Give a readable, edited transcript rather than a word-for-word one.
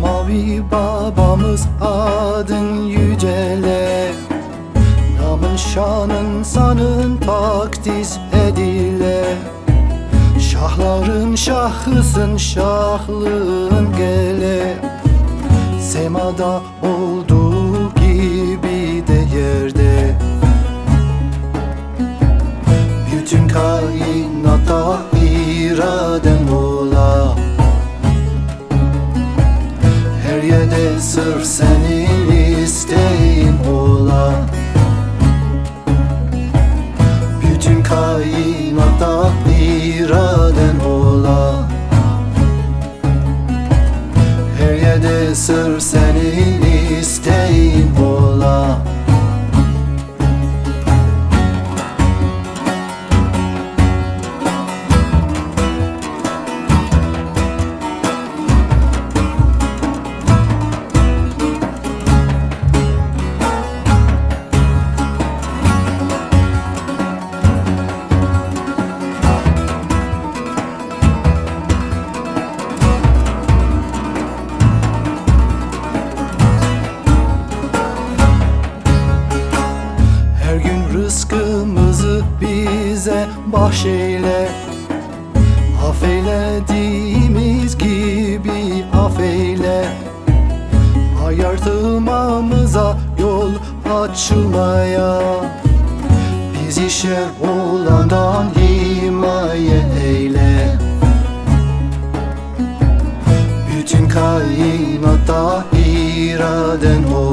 Semavi babamız adın yücele, namın şanın sanın takdis edile. Şahların şahısın şahlığın gele, semada olduğu gibi de yerde. Bütün kainata iraden ola, her yerde sırf senin isteğin ola. Bütün kainata iraden ola, her yerde sırf senin isteğin ola. Rızkımızı bize bahşeyle, affeylediğimiz gibi affeyle. Hayatımıza yol açılmaya, bizi şer olandan himaye eyle. Bütün kainata iraden ol,